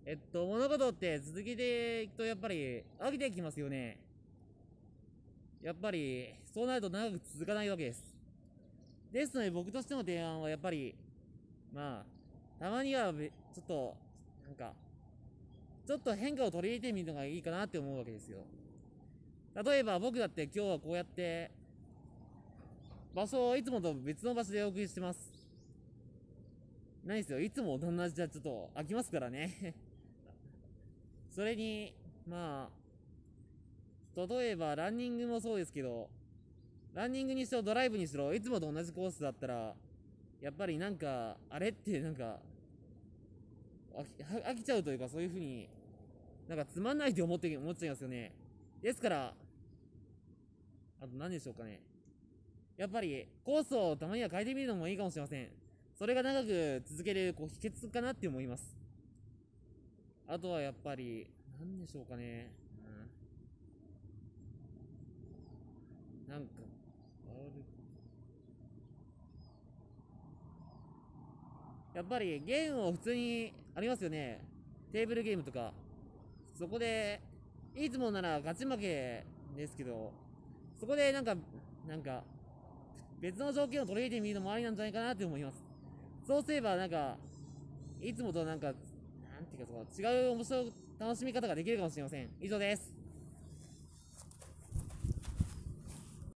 物事って続けていくとやっぱり飽きてきますよね。やっぱり、そうなると長く続かないわけです。ですので僕としての提案はやっぱり、まあ、たまにはちょっと、なんか、ちょっと変化を取り入れてみるのがいいかなって思うわけですよ。例えば僕だって今日はこうやって、場所をいつもと別の場所でお送りしてます。ないですよ。いつも同じじゃちょっと飽きますからね。それに、まあ、例えばランニングもそうですけど、ランニングにしろドライブにしろ、いつもと同じコースだったら、やっぱりなんか、あれってなんか、飽きちゃうというか、そういう風に、なんかつまんないって思っちゃいますよね。ですから、あと何でしょうかね。やっぱり、コースをたまには変えてみるのもいいかもしれません。それが長く続ける、秘訣かなって思います。あとはやっぱり、何でしょうかね。なんか、やっぱりゲームも普通にありますよね。テーブルゲームとか。そこで、いつもなら勝ち負けですけど、そこでなんか、別の条件を取り入れてみるのもありなんじゃないかなって思います。そうすればなんか、いつもとなんか、なんていうか違う面白い楽しみ方ができるかもしれません。以上です。